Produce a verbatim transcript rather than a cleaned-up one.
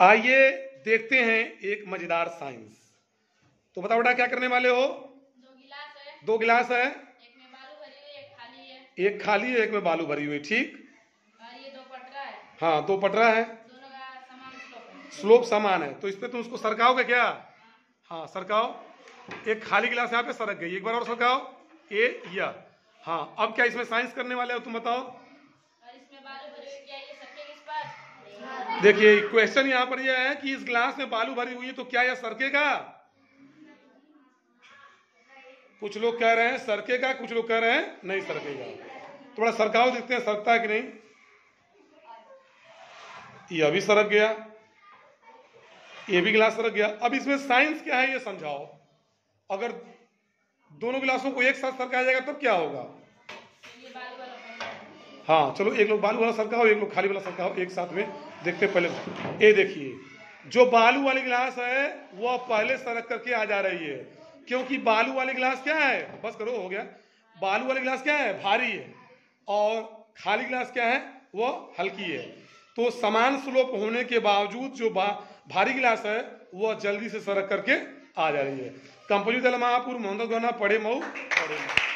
आइए देखते हैं एक मजेदार साइंस। तो बताओ बेटा क्या करने वाले हो? दो गिलास है। दो गिलास है, एक में बालू भरी हुई, एक खाली है। एक खाली है, एक में बालू भरी हुई, ठीक। और ये दो पटरा है। हाँ, दो पटरा है, दोनों का समान स्लोप है। स्लोप समान है। तो इस पे तुम उसको सरकाओगे क्या? हाँ सरकाओ। एक खाली गिलास यहाँ पे सरक गई, एक बार और सरकाओ, ए या। हाँ, अब क्या इसमें साइंस करने वाले हो तुम बताओ? और इसमें बालू भरी हुई, क्या ये सरकेगी इस पर? देखिए क्वेश्चन यहाँ पर यह है कि इस गिलास में बालू भरी हुई है तो क्या यह सरकेगा? कुछ लोग कह रहे हैं सरकेगा, कुछ लोग कह रहे हैं नहीं सरकेगा। थोड़ा सरकाओ, देखते हैं सरकता है कि नहीं। ये अभी सरक गया, ये भी गिलास सरक गया। अब इसमें साइंस क्या है ये समझाओ। अगर दोनों गिलासों को एक साथ सरकाया जाएगा तब क्या होगा? ये बालू वाला पटरा। हाँ चलो, एक लोग बालू वाला सरकाओ, एक लोग खाली वाला सरकाओ, एक साथ में देखते हैं। पहले ये देखिए, जो बालू वाली गिलास है वह पहले सरक करके आ जा रही है, क्योंकि बालू वाली गिलास क्या है, बस करो हो गया। बालू वाली गिलास क्या है, भारी है, और खाली गिलास क्या है, वह हल्की है। तो समान स्लोप होने के बावजूद जो भारी गिलास है वह जल्दी से सरक करके आ जा रही है। कंपोजिट दल महापुर मोहम्मद गौना पढ़े मऊ पढ़े मऊ।